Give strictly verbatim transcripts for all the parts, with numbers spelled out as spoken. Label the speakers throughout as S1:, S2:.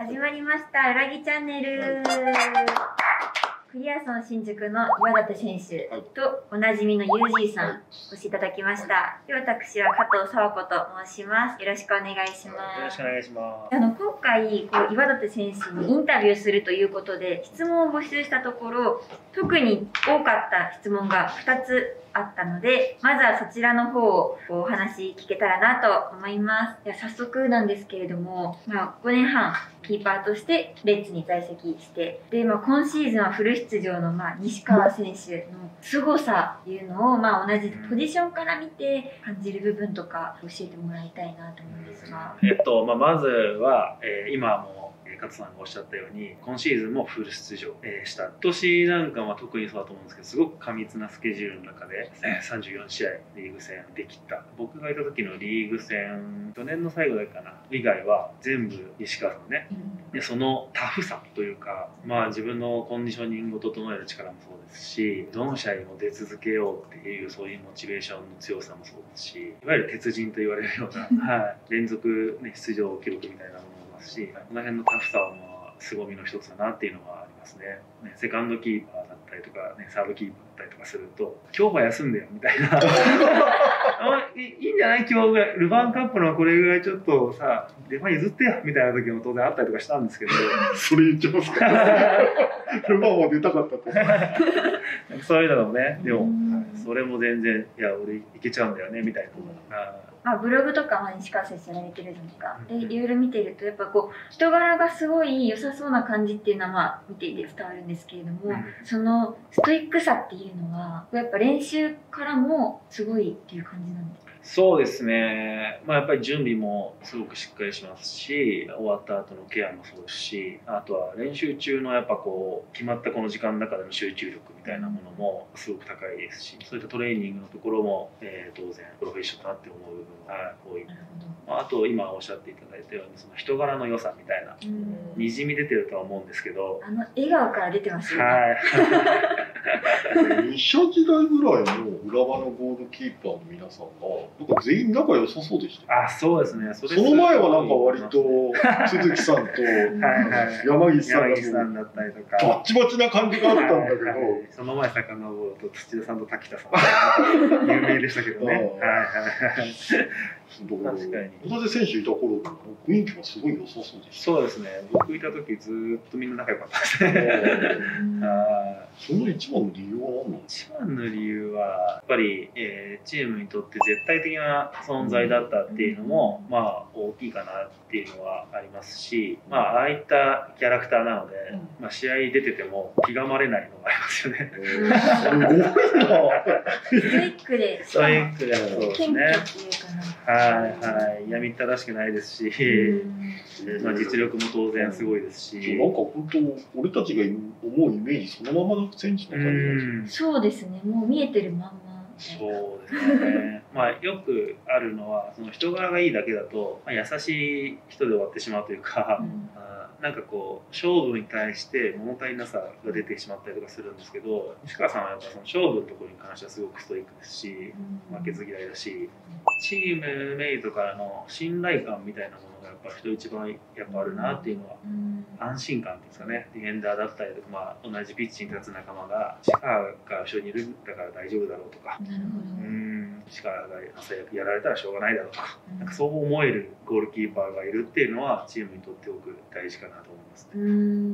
S1: 始まりました、裏木チャンネル。クリアソン新宿の岩立選手とおなじみのユージーさんお越しいただきました。で、私は加藤佐和子と申します。よろしくお願いします。
S2: よろしくお願いします。
S1: あの今回こう岩立選手にインタビューするということで質問を募集したところ、特に多かった質問がふたつあったので、まずはそちらの方をお話聞けたらなと思います。では早速なんですけれども、まあ、ごねんはんキーパーとしてレッズに在籍して、で、まあ、今シーズンはフル出場の、まあ、西川選手の凄さっていうのを、まあ、同じポジションから見て感じる部分とか教えてもらいたいなと思うんですが。
S2: えっとまあ、まずは、えー、今も加藤さんがおっしゃったように今シーズンもフル出場、えー、した今年なんかは特にそうだと思うんですけど、すごく過密なスケジュールの中で、えー、さんじゅうよんしあいリーグ戦できた。僕がいた時のリーグ戦去年の最後だけかな以外は全部西川さんね、でそのタフさというか、まあ、自分のコンディショニングを整える力もそうですし、どの試合も出続けようっていうそういうモチベーションの強さもそうですし、いわゆる鉄人と言われるような、はい、連続、ね、出場記録みたいなものもいますし、この辺のタフさはまあ凄みの一つだなっていうのはありますね。ね、セカンドキーパーだったりとか、ね、サードキーパーだったりとかすると今日は休んでよみたいないいんじゃない今日ぐらいルヴァンカップのこれぐらいちょっとさ出番譲ってよみたいな時も当然あったりとかしたんですけど
S3: それ言っちゃいますかルヴァンも出たかったと
S2: そういうのもね、でもそれも全然いや俺いけちゃうんだよねみたいな、
S1: まあ、ブログとか、まあ、西川選手やられてるじゃないですか。で、いろいろ見てると、やっぱこう、人柄がすごい良さそうな感じっていうのは、まあ、見ていて伝わるんですけれども、うん、そのストイックさっていうのは、やっぱ練習からもすごいっていう感じなんですか？
S2: そうですね、まあ、やっぱり準備もすごくしっかりしますし、終わった後のケアもそうですし、あとは練習中のやっぱこう決まったこの時間の中での集中力みたいなものもすごく高いですし、そういったトレーニングのところも、えー、当然プロフェッショナルだって思う部分が多い。あと今おっしゃっていただいたようにその人柄の良さみたいなにじみ出てるとは思うんですけど、
S1: あの笑顔から出てますよね。
S3: はい。に社時代ぐらいの浦和のゴールキーパーの皆さんがなんか全員仲良さそうでした。
S2: あ、そうですね。それ
S3: その前はなんか割と鈴木さんと山岸さん
S2: 山岸さんだったりとか
S3: バッチバチな感じがあったんだけど、
S2: その前遡ると土田さんと滝田さん有名でしたけどね。はいはいはい。
S3: 確かに。同じ選手いた頃の雰囲気もすごい良さそうでした。
S2: そうですね。僕いた時ずっとみんな仲良かったですね。
S3: その一番の理由は何なんですか？
S2: 一番の理由はやっぱり、えー、チームにとって絶対的な存在だったっていうのも、まあ大きいかなっていうのはありますし、まあああいったキャラクターなので、まあ試合出てても気がまれないのがありますよね。
S3: すごいな。
S1: ストイックで、
S2: ストイックでそうですね。はいはい、嫌みったらしくないですし、まあ実力も当然すごいですし、
S3: なんか本当俺たちが思うイメージそのままの選手の感じなんです
S1: よ。そうですね、もう見えてるまんま。
S2: そうですね。まあよくあるのはその人柄がいいだけだと、まあ、優しい人で終わってしまうというか、うん、なんかこう勝負に対して物足りなさが出てしまったりとかするんですけど、西川さんはやっぱその勝負のところに関してはすごくストイックですし、うん、負けず嫌いだし、チームメイトからの信頼感みたいなものがやっぱ人一番やっぱあるなっていうのは、うん、安心感ですかね。ディフェンダーだったりとか、まあ、同じピッチに立つ仲間が西川が後ろにいるんだから大丈夫だろうとか、
S1: なるほど、
S2: うん、西川が朝やられたらしょうがないだろうとか、うん、なんかそう思えるゴールキーパーがいるっていうのはチームにとっておく大事かなと思いますね。
S1: うん、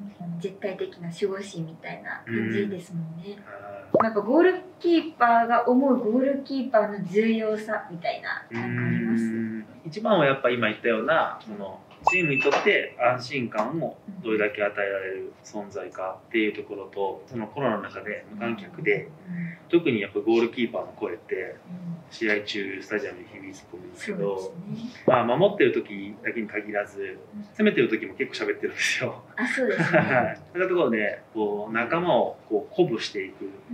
S1: 絶対的な守護神みたいな感じですもんね。うん、やっぱゴールキーパーが思うゴールキーパーの重要さみたいななんかあります？
S2: 一番はやっぱ今言ったようなそのチームにとって安心感をどれだけ与えられる存在かっていうところと、そのコロナの中で無観客で、特にやっぱゴールキーパーの声って試合中スタジアムに響くと思うんですけど、まあ守ってる時だけに限らず攻めてる時も結構喋ってるんですよ。
S1: あ、そうですね。
S2: そういったところでこう仲間をこう鼓舞していく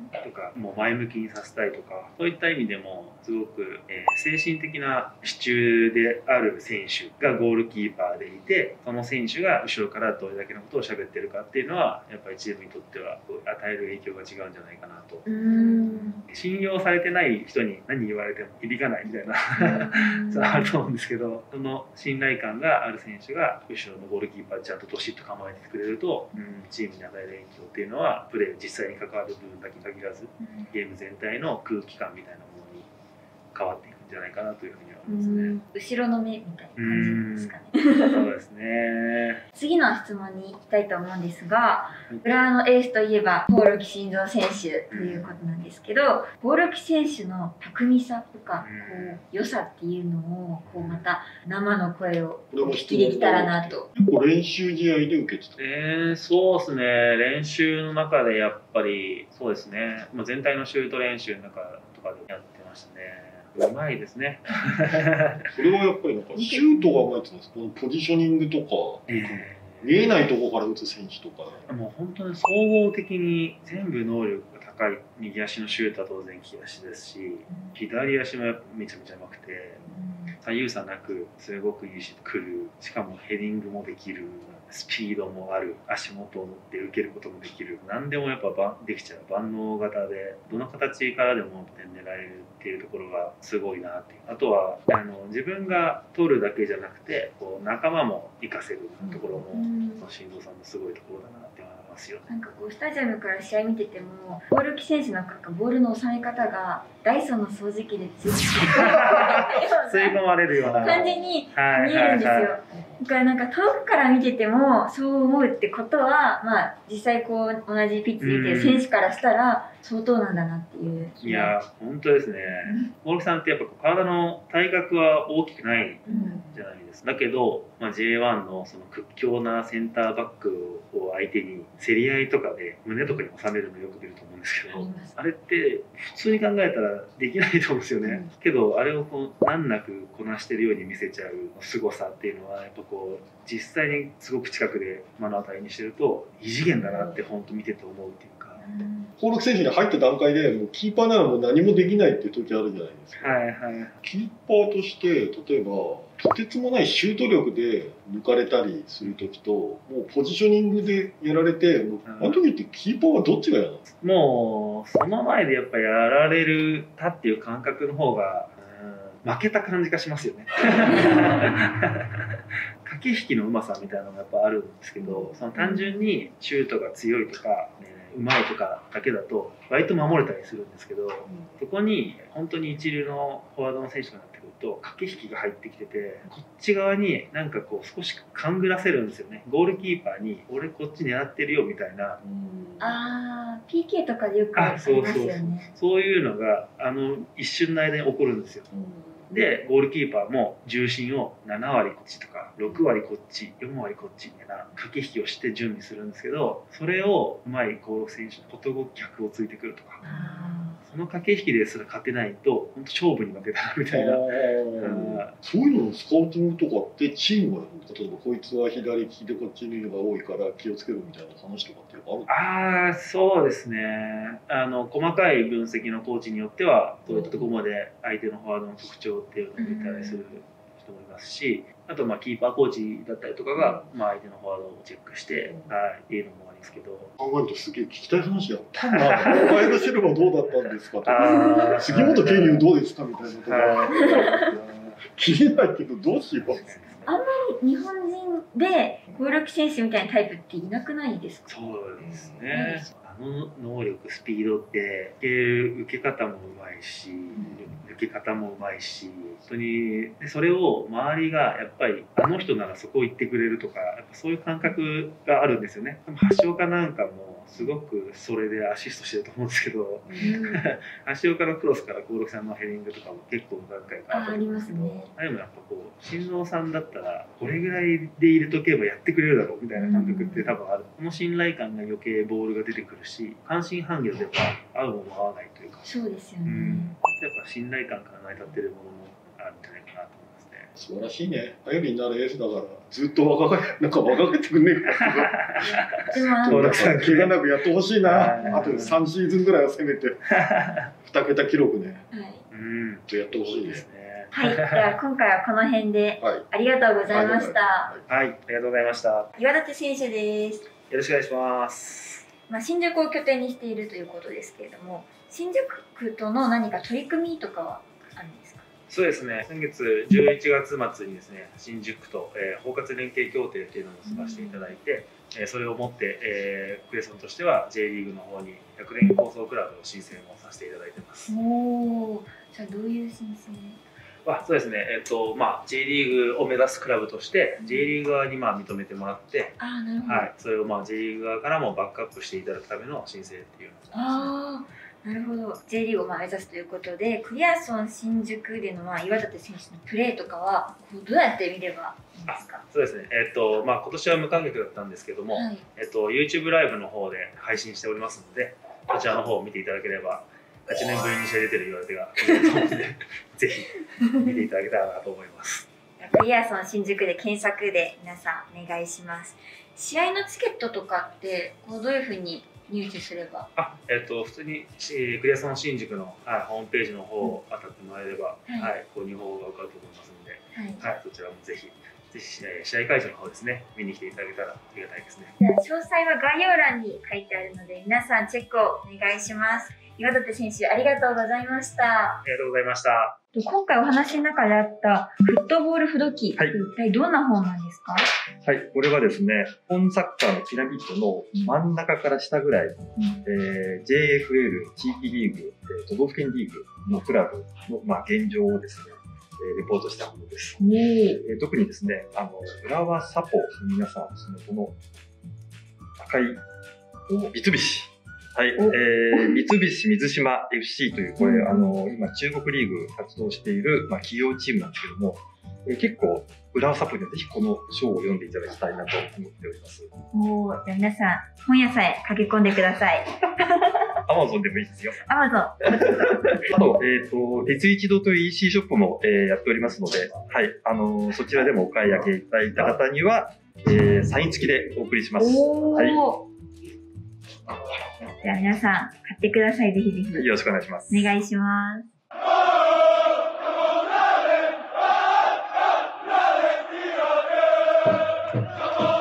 S2: とかもう前向きにさせたいとか、そういった意味でもすごく、えー精神的な支柱である選手がゴールキーパーでいて、その選手が後ろからどれだけのことを喋ってるかっていうのはやっぱりチームにとっては与える影響が違うんじゃないかなと。信用されてない人に何言われても響かないみたいなそうあると思うんですけど、その信頼感がある選手が後ろのゴールキーパーちゃんとどしっと構えてくれると、うん、チームに与える影響っていうのはプレー実際に関わる部分だけ限らず、ゲーム全体の空気感みたいなものに変わっていくんじゃないかなというふうには思いますね。
S1: 後ろの目みたいな感じですかね。
S2: そうですね。
S1: 次の質問に行きたいと思うんですが、浦和のエースといえば興梠慎三選手ということなんですけど、興梠選手の巧みさとか、こう良さっていうのをこうまた生の声をお聞きできたらなと。
S3: 結構練習試合で受けてた。
S2: えー、そうですね。練習の中でやっぱりそうですね。もう全体のシュート練習の中とかでやってましたね。うまいですね。
S3: それはやっぱりなんかシュートがうまいって言うんですか、このポジショニングとか、
S2: えー、
S3: 見えないところから打つ選手とか。
S2: もう本当に総合的に全部能力が高い。右足のシュートは当然利き足ですし、左足もやっぱめちゃめちゃうまくて、左右差なくすごくいいし来る。しかもヘディングもできる。スピードもある、足元を持って受けることもできる、何でもやっぱばできちゃう万能型で、どの形からでも点狙えるっていうところがすごいなっていう。あとはあの自分が取るだけじゃなくてこう仲間も活かせるところも、うん、慎三さんのすごいところだなって思いますよね。
S1: なんかこうスタジアムから試合見てても、興梠選手のボールの収め方がダイソンの掃除機で吸
S2: い込まれるような
S1: 感じに見えるんですよ。だからなんか遠くから見ててもそう思うってことは、まあ実際こう同じピッチにいてる選手からしたら相当なんだなっていう。
S2: いや本当ですね。興梠さんってやっぱ体の体格は大きくないじゃないですか。だけど、まあ、ジェイワン のその屈強なセンターバックを相手に競り合いとかで胸とかに収めるのよく見ると思うんですけど、あれって普通に考えたらできないと思うんですよね。うん、けどあれをこう難なくこなしてるように見せちゃう凄さっていうのはやっぱこう実際にすごく近くで目の当たりにしてると異次元だなって本当見てて思うっていうか。
S3: 興梠選手に入った段階でもうキーパーならもう何もできないっていう時あるじゃないですか。
S2: はいはい、
S3: キーパーとして例えばとてつもないシュート力で抜かれたりする時と、もうポジショニングでやられて、もうあの時ってキーパーはどっちが嫌なの？
S2: もうその前でやっぱやられるたっていう感覚の方が、うん、負けた感じがしますよね。駆け引きのうまさみたいなのがやっぱあるんですけど、その単純にシュートが強いとか、ね、うまいとかだけだと割と守れたりするんですけど、そこに本当に一流のフォワードの選手がなってくると駆け引きが入ってきてて、こっち側になんかこう少し勘ぐらせるんですよね。ゴールキーパーに俺こっち狙ってるよみたいな。
S1: あー ピーケー とかでよくありますよね。
S2: そうそうそう、そういうのがあの一瞬の間に起こるんですよ。でゴールキーパーも重心をななわりこっちとかろくわりこっちよんわりこっちみたいな駆け引きをして準備するんですけど、それをうまい興梠選手のことごと逆をついてくるとか、その駆け引きですら勝てないと本当勝負に負けたみたいな。
S3: そういうののスカウティングとかってチームが例えばこいつは左利きでこっちにいるのが多いから気をつけるみたいな話とかってある？
S2: ああそうですね。あの細かい分析のコーチによってはどういったところまで相手のフォワードの特徴っていうのを見たりする人もいますし、あとまあキーパーコーチだったりとかが、まあ、相手のフォワードをチェックして、はい、っていうのもありますけど。
S3: 考えるとすげえ聞きたい話やったんだ。ワイドシルバーどうだったんですかとか、杉本渓流どうですかみたいなとか。聞いないけどどうしよう。
S1: あんまり日本人で興梠選手みたいなタイプっていなくないですか？
S2: そうですね。あの能力、スピードって受け方もうまいし、抜け方もうまいし、本当にでそれを周りがやっぱりあの人ならそこ行ってくれるとか、やっぱそういう感覚があるんですよね。橋岡なんかもすごくそれでアシストしてると思うんですけど、うん、橋岡のクロスから興梠さんのヘディングとかも結構何回かあるんですけど、あれもやっぱこう慎三さんだったらこれぐらいで入れとけばやってくれるだろうみたいな感覚って多分ある。この信頼感が余計ボールが出てくるし、半信半疑でやっぱ合うもの合わないというか、
S1: そうですよね、
S2: うん、やっぱ信頼感から成り立ってるものもあるんじゃないかなと思いますね。
S3: 素晴らしいね。頼りになるエースだから、ずっと若返なんか若返ってくんねえか
S1: でも
S3: そうだから怪我なくやってほしいな。あとさんシーズンぐらいはせめてにけた記録ね。
S1: はい。
S2: うん。
S3: やってほしい
S2: で
S3: ですす
S2: ね。
S1: はい、では今回はこの辺で
S3: はい。
S1: ありがとうございました。
S3: はい
S2: はい、ありがとうございました。よ
S1: 岩立選手です。
S2: ろしくお願いします。
S1: まあ、新宿を拠点にしているということですけれども、新宿区との何か取り組みとかはあるんですか？
S2: そうですね。先月じゅういちがつ末にですね、新宿区と、えー、包括連携協定っていうのを結ばせていただいて、えー、それをもって、えー、クレソンとしては J リーグの方にひゃくねん構想クラブの申請をさせていただいてます。
S1: おお、じゃあどういう申請？
S2: あ、そうですね。えっとまあ J リーグを目指すクラブとして J リーグ側にまあ認めてもらって、
S1: ああ、なるほど。
S2: はい、それをまあ J リーグ側からもバックアップしていただくための申請っていうのを、
S1: ああ、なるほど。J リーグをまあ目指すということで、クリアソン新宿でのまあ岩立選手のプレーとかはこうどうやって見ればいいんですか？
S2: そうですね。えっとまあ今年は無観客だったんですけども、
S1: はい、
S2: えっと YouTube ライブの方で配信しておりますので、こちらの方を見ていただければ、はちねんぶりに試合出てる岩手が見れると思うので、ぜひ見ていただけたらなと思います。
S1: クリアソン新宿で検索で皆さんお願いします。試合のチケットとかってこうどういうふうに入手すれば？
S2: あ、えっと普通にクリアソン新宿の、はい、ホームページの方を当たってもらえれば、
S1: はい
S2: はい、購入方法が分かると思いますので、
S1: はい、
S2: はい、そちらもぜひ。ぜひ試合会場の方ですね、見に来ていただけたらありがたいですね。
S1: じゃあ詳細は概要欄に書いてあるので、皆さんチェックをお願いします。岩立選手、ありがとうございました。
S2: ありがとうございました。
S1: 今回お話の中であったフットボール不動機、はい、一体どんな本なんですか？
S4: はい、これはですね、日本サッカーのピラミッドの真ん中から下ぐらい、うんえー、ジェイエフエル 地域リーグ、都道府県リーグのクラブの、まあ、現状をですね、レポートしたものです。えー、特にですね、あの、浦和サポの皆さんはですね、この赤い三菱。はい、えー、三菱水島 エフシー という、これ、あの、今中国リーグ活動している、まあ、企業チームなんですけども、えー、結構、浦和サポにはぜひこの章を読んでいただきたいなと思っております。
S1: おー、じゃあ皆さん、本屋さんへ駆け込んでください。
S4: アマゾンでもいいですよ。
S1: アマゾン。
S4: あと、えっ、ー、と、鉄一堂という イーシー ショップも、えー、やっておりますので、はい、あのー、そちらでもお買い上げいただいた方には、えー、サイン付きでお送りします。
S1: おー。
S4: はい。
S1: じゃあ皆さん、買ってください。ぜひぜひ。
S4: よろしくお願いします。
S1: お願いします。
S5: Oh